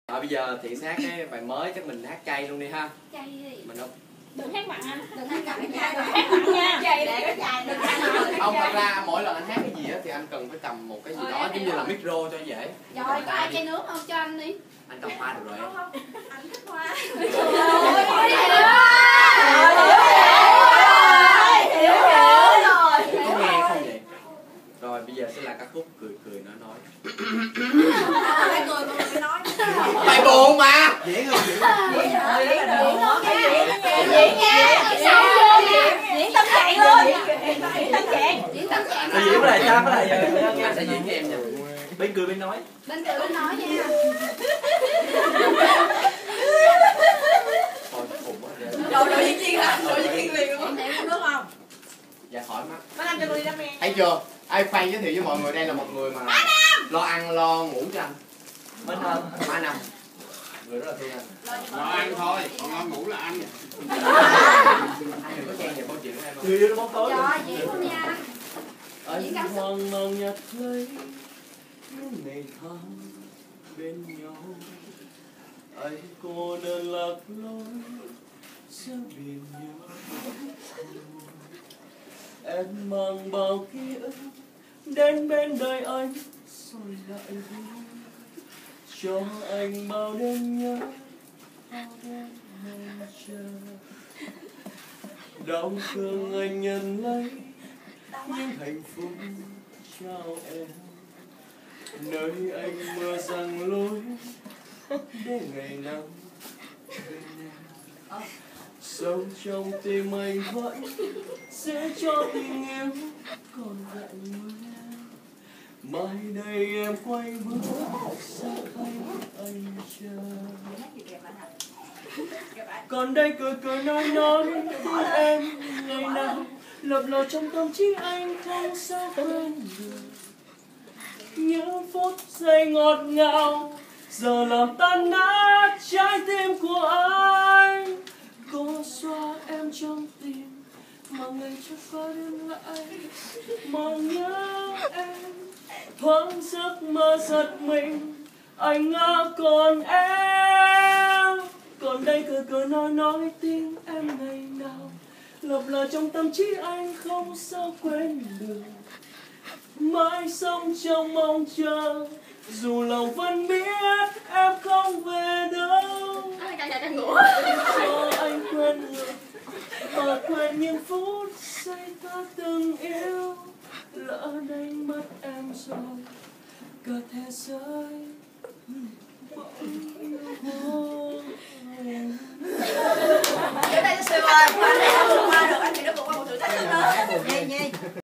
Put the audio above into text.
Bây giờ Thiện hát cái bài mới, chắc mình hát chay luôn đi ha. Chay gì? Mình đâu đừng hát mặn anh, đừng hát mặn nha. Chay để có chai đừng hát mặn. Không, thật ra mỗi lần anh hát cái gì á thì anh cần phải cầm một cái gì đó giống như là micro cho dễ. Rồi có ai chai nước không, cho anh đi. Anh cầm hoa được rồi. Không, anh thích hoa. Có nghe không vậy? Rồi bây giờ sẽ là ca khúc Cười Cười Nói Nói. Bài buồn mà. Diễn không? Diễn tâm trạng luôn. Diễn tâm trạng. Tôi diễn cái này sao cái này giờ Anh sẽ diễn cho em nha. bên cười bên nói. Bên cười bên nói nha. Thôi khùng quá. Đội diễn viên hả? Đội diễn viên liền luôn. Em uống nước không? Dạ khỏi mắt. Má Nam cho tôi đi đam mê. Thấy chưa? Ai khoan giới thiệu với mọi người, đây là một người mà lo ăn lo ngủ cho anh. Bên Nam. Má Năm. Người rất là thương anh. Lo ăn thôi, còn lo ngủ là anh. Anh đừng có chen vào câu chuyện của em không? Người yêu nó bóng tối. Rồi diễn luôn nha. Anh hoang mang nhặt lấy những ngày tháng bên nhau. Anh cô đơn lạc lối giữa biển nhớ. Em mang bao ký ức đến bên đời anh rồi lại vui. Cho anh bao đêm nhớ, bao đêm mong chờ. Đau thương anh nhận lấy những hạnh phúc trao em, nơi anh mơ rằng lối để ngày nào bên em. Sâu trong tim anh vẫn sẽ cho tình yêu còn vẹn nguyên. Mai đây em quay bước sẽ thấy anh chờ. Còn đây cười cười nói tiếng em ngày nào lập lờ trong tâm trí anh không sao quên được. Những phút giây ngọt ngào giờ làm tan nát trái tim của anh. Có xoa em trong tim mà ngày cho qua đêm lại mong nhớ em. Thoáng giấc mơ giật mình anh ngỡ còn em. Còn đây cười cười nói tiếng em ngày nào lập lờ trong tâm trí anh không sao quên được. Mãi sống trong mong chờ dù lòng vẫn biết em không về đâu. Cho anh quên người và quên những phút giây ta từng yêu. Lỡ đánh mất em rồi cả thế giới bỗng yêu. Cái này cho